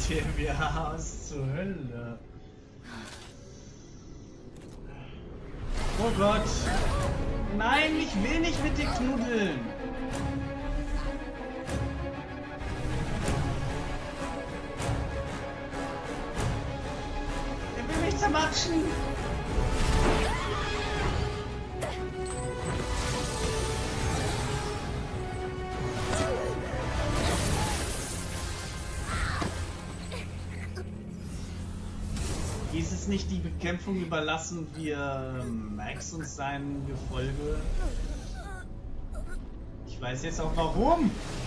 Ja, was zur Hölle? Oh Gott! Nein, ich will nicht mit dir knuddeln! Er will mich zermatschen! Ist es nicht die Bekämpfung überlassen wir Max und sein Gefolge? Ich weiß jetzt auch warum.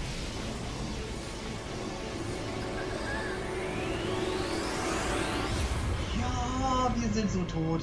Ja, wir sind so tot.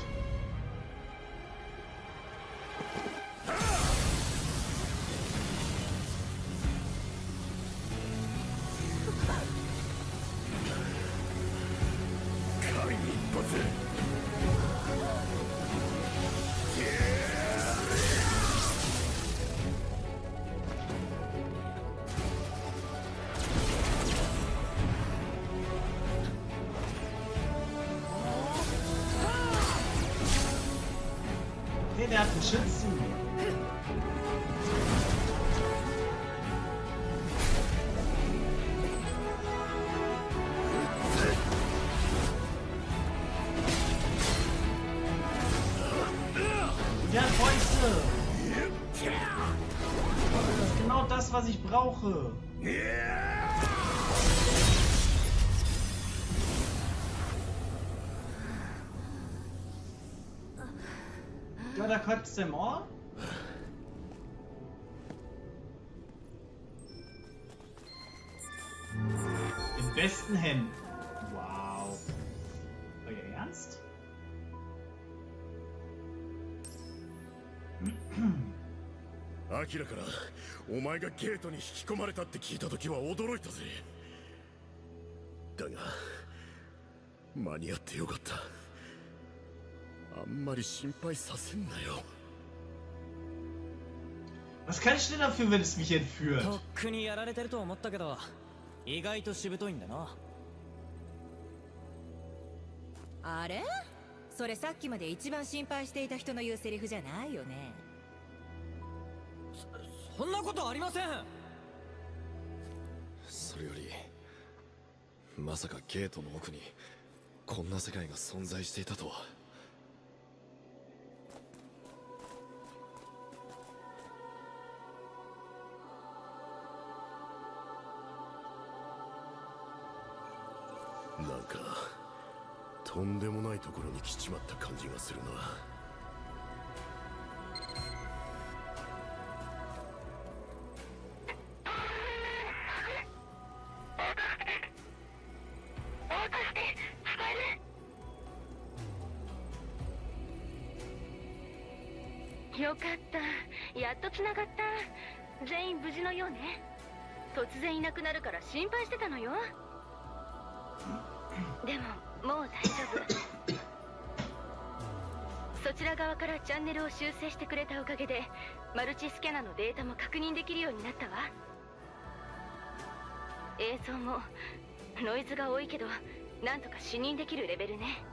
Der hat einen Schützen. Der hat Fäuste. Das ist genau das, was ich brauche. Ja, da kotzt der Moor. In besten Händen. Wow. Euer Ernst? Akiraからお前がゲートに引き込まれたって聞いた時は驚いたぜ。だが間に合ってよかった。あんまり心配させんなよ。 Was kann ich denn dafür, wenn es mich entführt? とっくにやられてると思ったけど、意外としぶといんだな。 あれ？それさっきまで一番心配していた人の言うセリフじゃないよね。 そんなことありません。 それよりまさかゲートの奥にこんな世界が存在していたとは。なんかとんでもないところに来ちまった感じがするな。 よかった。やっと繋がった。全員無事のようね。突然いなくなるから心配してたのよ。でももう大丈夫。そちら側からチャンネルを修正してくれたおかげでマルチスキャナのデータも確認できるようになったわ。映像もノイズが多いけどなんとか視認できるレベルね。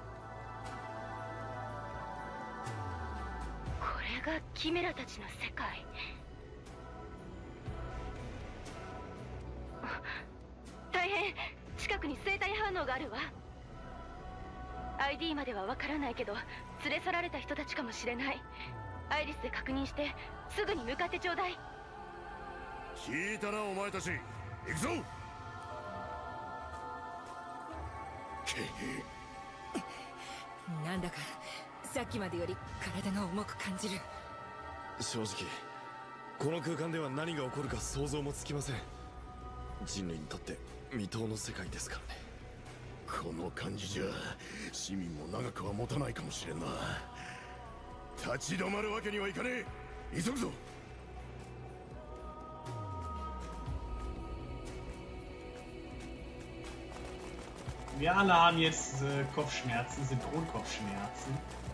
これがキメラたちの世界。大変。近くに生体反応があるわ。ID まではわからないけど連れ去られた人たちかもしれない。アイリスで確認してすぐに向かってちょうだい。 聞いたなお前たち、行くぞ。 なんだかさっきまでより体が重く感じる。 正直この空間では何が起こるか想像もつきません。人類にとって未踏の世界ですからね。この感じじゃ市民も長くは持たないかもしれんな。立ち止まるわけにはいかねえ。急ぐぞ。 Wir alle haben jetzt Kopfschmerzen, Synchronkopfschmerzen.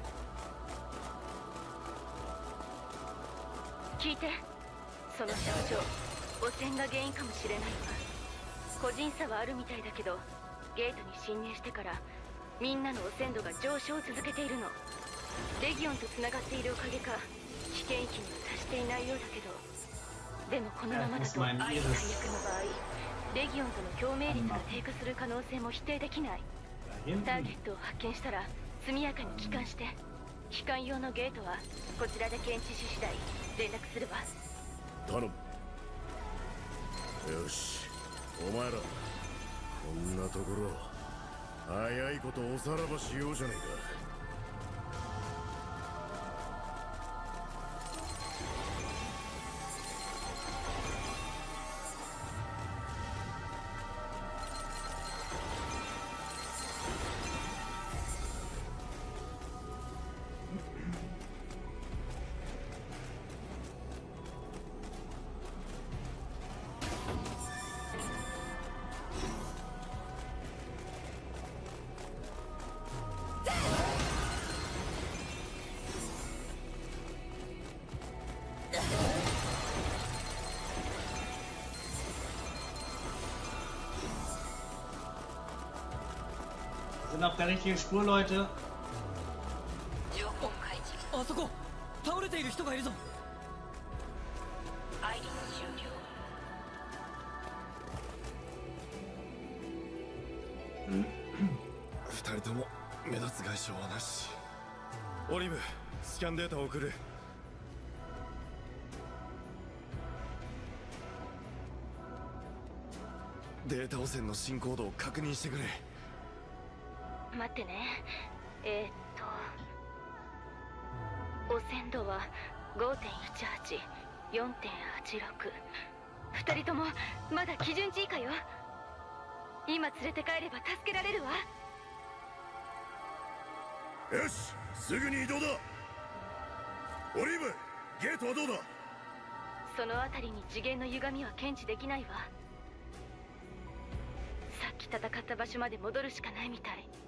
聞いて、その症状、汚染が原因かもしれないわ。個人差はあるみたいだけど、 ゲートに侵入してからみんなの汚染度が上昇を続けているの。レギオンとつながっているおかげか危険域には達していないようだけど、でもこのままだと最悪の場合レギオンとの共鳴率が低下する可能性も否定できない。ターゲットを発見したら速やかに帰還して、帰還用のゲートはこちらで検知し次第連絡するわ。 頼む。よし、お前らこんなところ早いことおさらばしようじゃねえか。 Sind auf der richtigen Spur, Leute. あそこ倒れている人がいるぞ。 二人とも目立つ外傷はなし。オリム、スキャンデータを送る。データ汚染の進行度を確認してくれ。 待ってね。汚染度は 5.18、4.86。二人ともまだ基準値以下よ。今連れて帰れば助けられるわ。 よし、すぐに移動だ。オリーブ、ゲートはどうだ。 その辺りに次元の歪みは検知できないわ。さっき戦った場所まで戻るしかないみたい。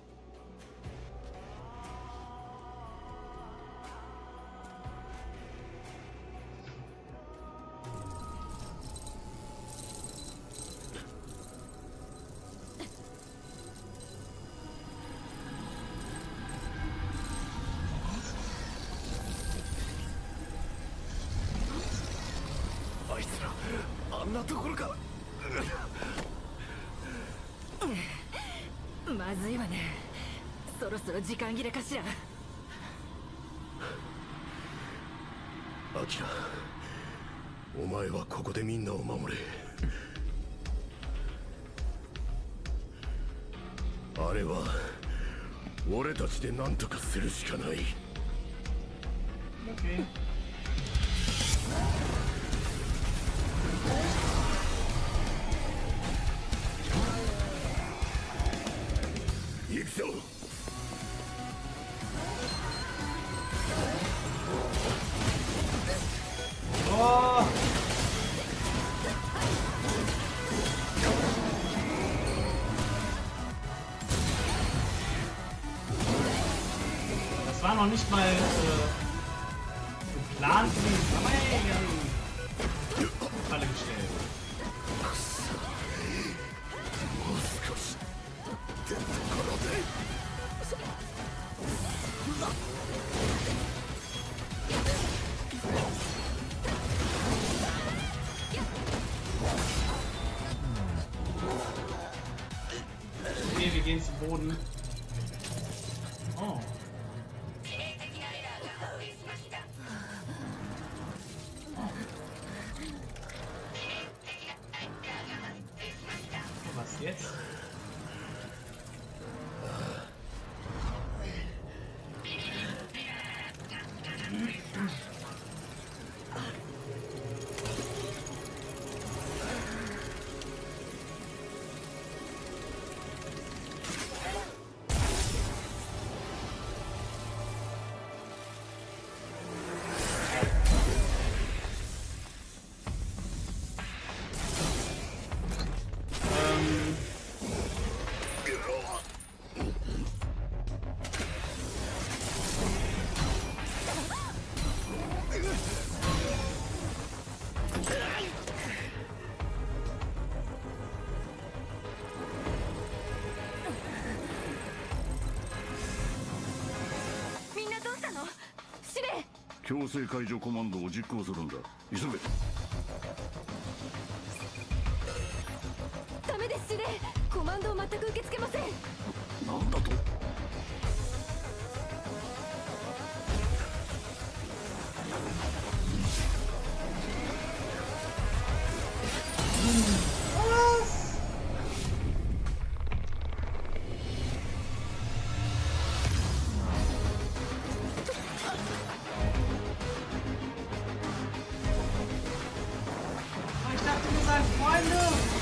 あいつらあんなところか。 まずいわね。そろそろ時間切れかしら。 アキラ、お前はここでみんなを守れ。あれは俺たちで何とかするしかない。 Okay. 行くぞ。 Oh! Das war noch nicht mal geplant gewesen, aber hey, wir haben die Falle gestellt. Okay, wir gehen zu Boden. Oh. Was jetzt? 強制解除コマンドを実行するんだ。急げ。 ダメです、司令。コマンドを全く受け付けません。 なんだと。 Ich dachte, wir seien Freunde.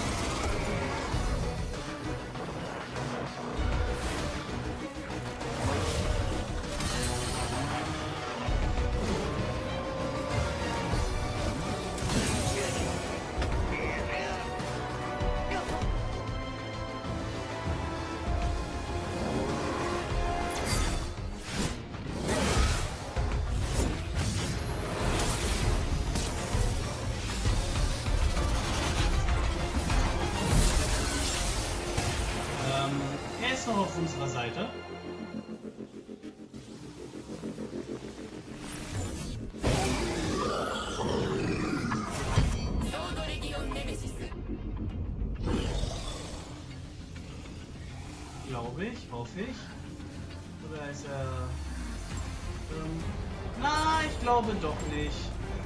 Er ist noch auf unserer Seite. Glaube ich, hoffe ich. Oder ist er... Nein, ich glaube doch nicht.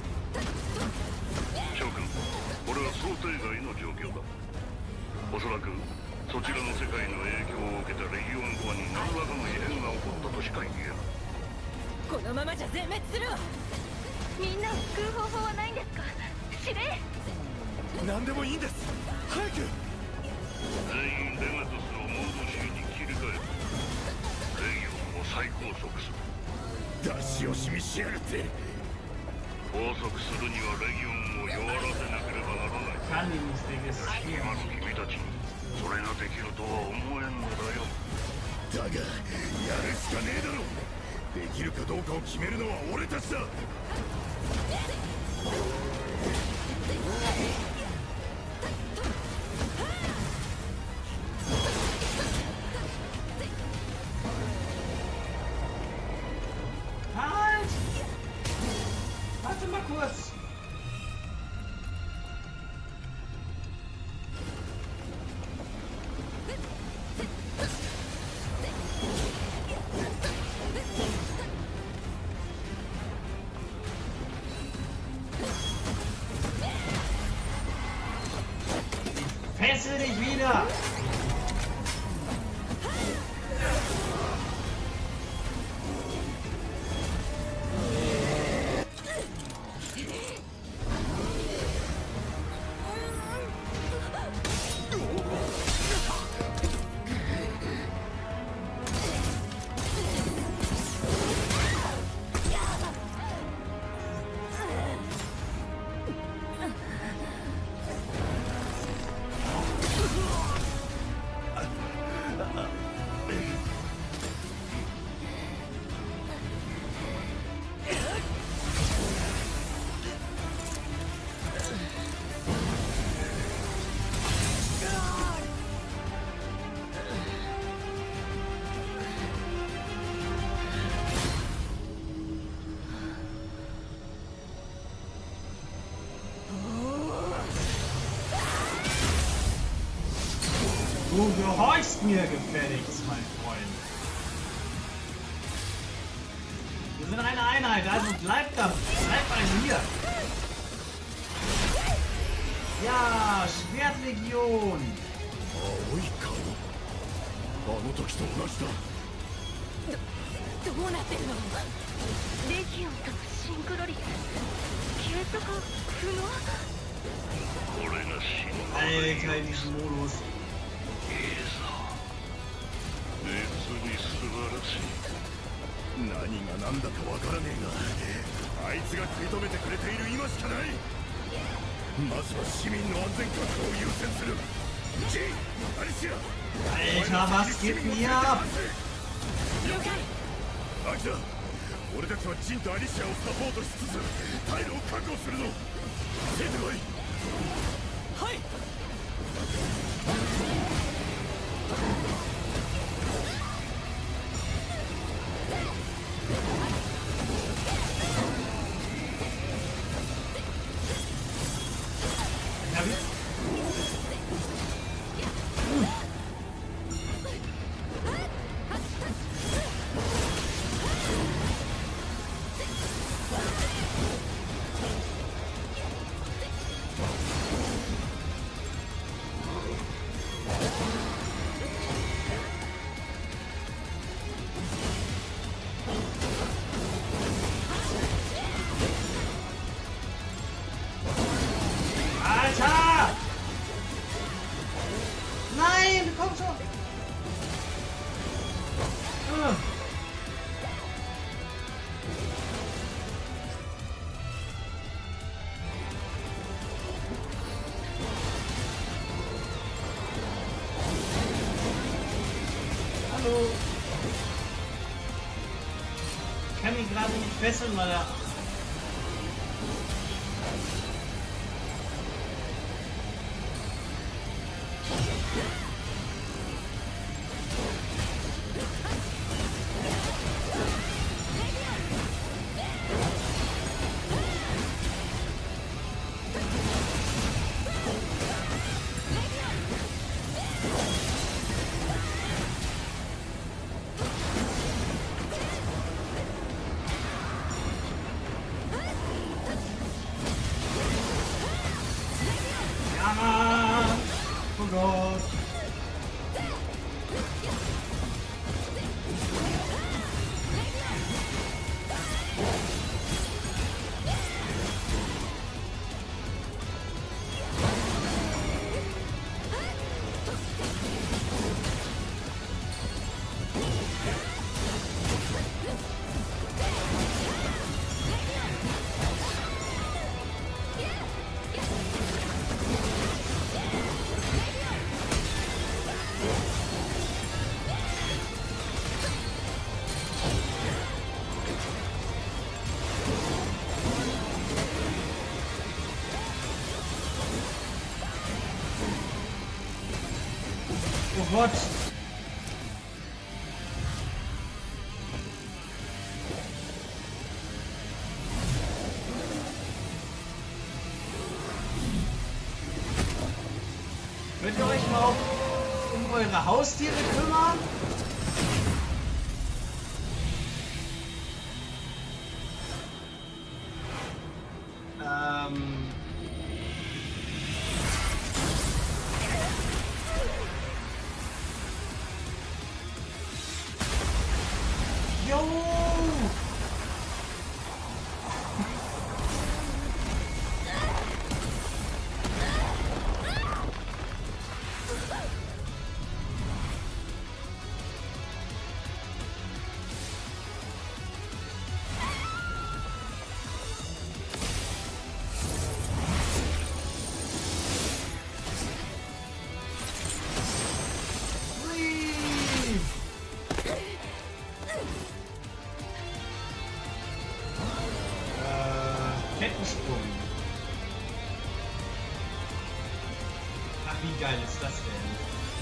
諸君、これは想定外の状況だ。おそらくそちらの世界の影響を受けたレギオンコアに何らかの異変が起こったとしか言えん。 このままじゃ全滅するわ。 みんなを救う方法はないんですか、司令。 何でもいいんです。早く。 全員レガトスをモード C に切り替える。レギオンを再拘束する。 出し惜しみしやがって。 拘束するにはレギオンを弱らせなければならない。 Kann ihn nicht registrieren. 今の君たちにそれができるとは思えんのだよ。 だがやるしかねえだろ。できるかどうかを決めるのは俺たちだ。 Halt! Warte mal kurz. Fessel dich wieder! Du gehorchst mir gefälligst, mein Freund. Wir sind eine Einheit, also bleib da, bleib bei mir. Ja, Schwertlegion. 青い顔。あの時と同じだ。 どうなってるの？ レギオンとのシンクロ率継続不能。 これが真の Alter, in diesem Modus. いいぞ。実に素晴らしい。 何が何だかわからねえが、あいつが食い止めてくれている今しかない。まずは市民の安全確保を優先する。ジン、アリシア。 Alter, was geht denn hier ab? アキラ、俺たちはジンとアリシアをサポートしつつ退路を確保するぞ。ついてこい。はい。 komm schon! Ah. Hallo! Ich kann ihn gerade nicht fesseln, weil er... Oh Gott! Oh Gott! Könnt ihr euch mal um eure Haustiere kümmern? Jo! Kettensprung. Ach, wie geil ist das denn?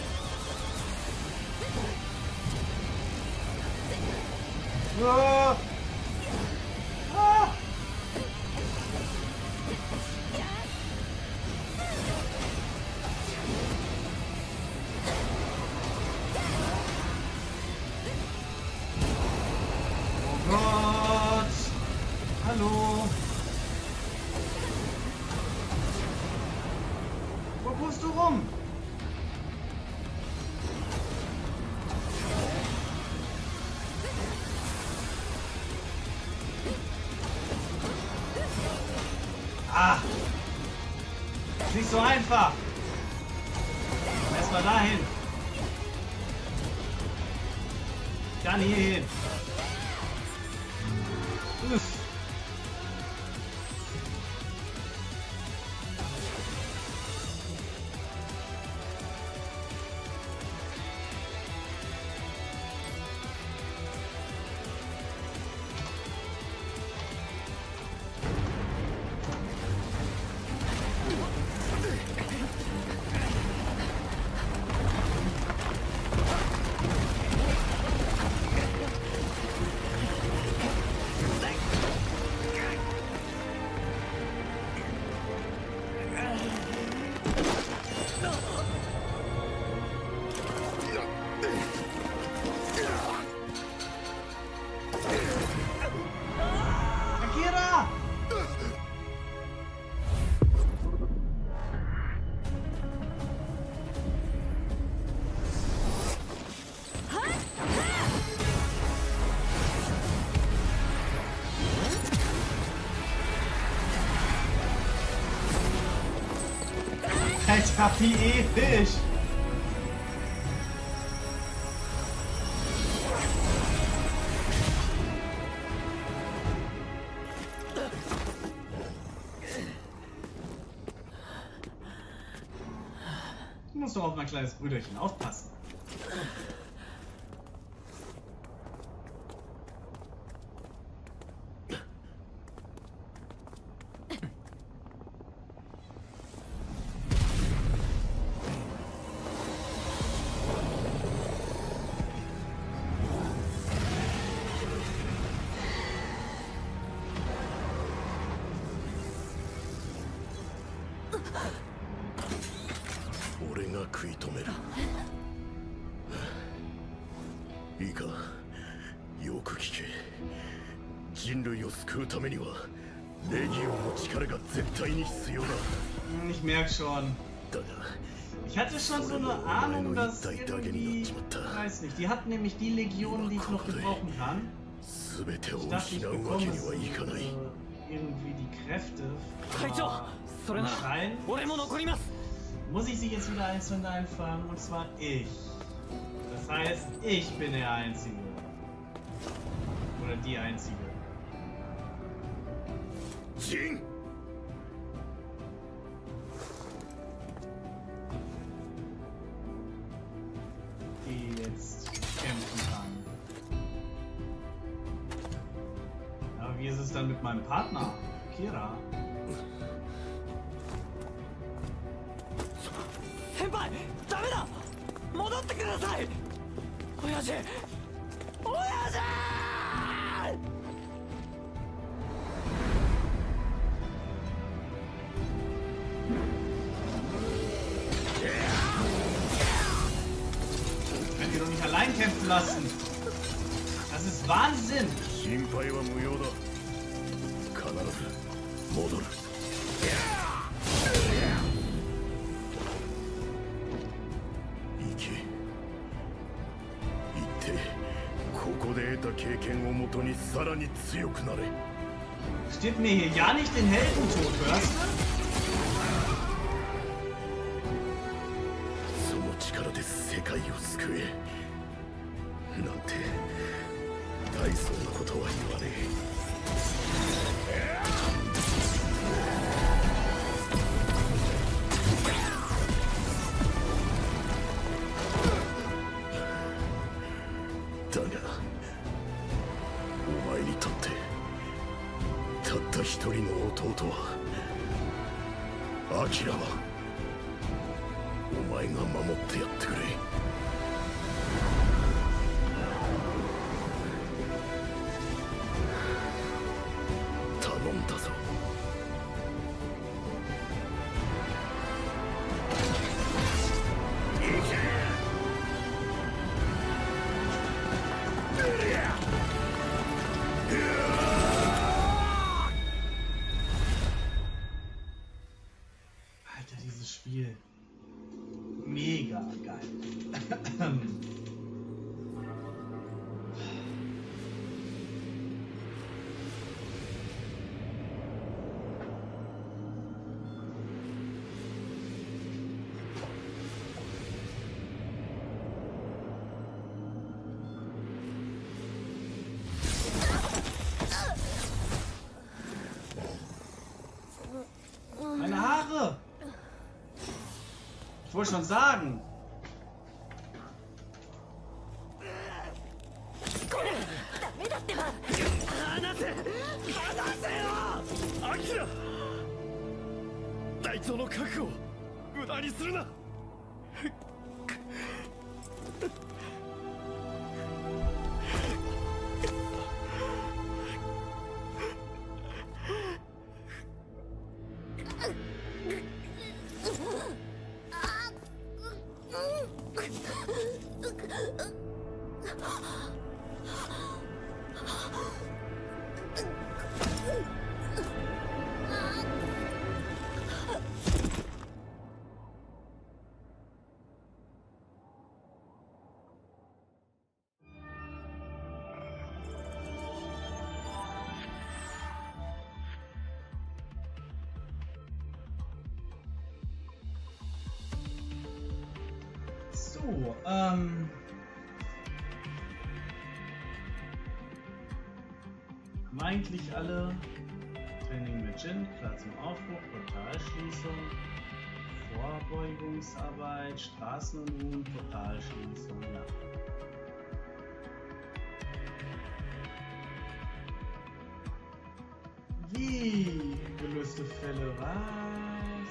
Ah! Ah! Oh Gott! Hallo! Wo guckst du rum? Ah! Ist nicht so einfach! Erstmal dahin! Dann hier hin! Uff. Alter, wie episch! doch auf mein kleines Brüderchen aufpassen. 俺が食い止める。いいか、よく聞け。人類を救うためにはレギオンの力が絶対に必要だ。 Ich merke schon. だが Ich hatte schon so eine Ahnung, dass irgendwie, ich weiß nicht, die hatten nämlich die Legionen, die ich noch gebrauchen kann. Ich dachte, ich bekomme irgendwie die Kräfte. Aber anscheinend muss ich sie jetzt wieder einzeln einfangen, und zwar ich. Das heißt, ich bin der Einzige. Oder die Einzige. Jin! Die jetzt kämpfen kann. Aber wie ist es dann mit meinem Partner, Kira? Senpai! ダメだ! 戻ってください! 親父! 親父! Könnt ihr doch nicht allein kämpfen lassen. Das ist Wahnsinn. 心配は無用だ。必ず戻る。行け。行ってここで得た経験をもとにさらに強くなれ。 Steht mir hier ja nicht den Heldentod, hörst du? その力で世界を救え。なんて大層なことは言わねえ。だがお前にとってたった一人の弟はアキラはお前が守ってやってくれ。頼んだぞ。 Alter, dieses Spiel. Mega geil. Meine Haare! Ich wollte schon sagen. アキラ！大東の覚悟を無駄にするな。 So, haben eigentlich alle Training mit Jin, klar zum Aufbruch, Portalschließung, Vorbeugungsarbeit, Straßenunruhen, Portalschließung, ja. Wie? Gelöste Fälle, was?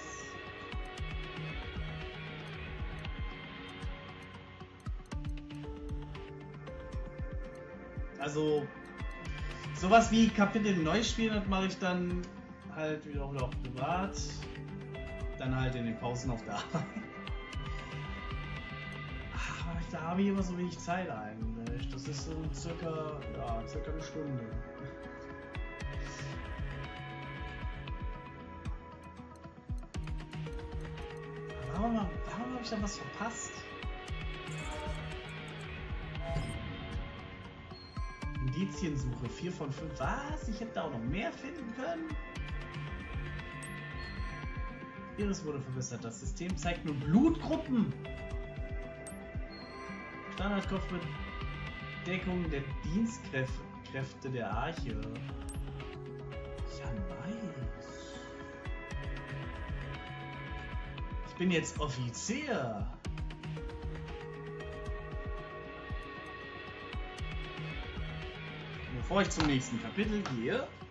Also, sowas wie Kapitel neu spielen, das mache ich dann halt wieder auch privat. Dann halt in den Pausen auf der Arbeit. Aber da habe ich immer so wenig Zeit eigentlich. Das ist so circa eine Stunde. Warum habe ich da was verpasst? Indiziensuche 4 von 5. Was? Ich hätte da auch noch mehr finden können? Iris wurde verbessert. Das System zeigt nur Blutgruppen. Standardkopfbedeckung der Dienstkräfte der Arche. Ja, nice. Ich bin jetzt Offizier. Bevor ich zum nächsten Kapitel gehe,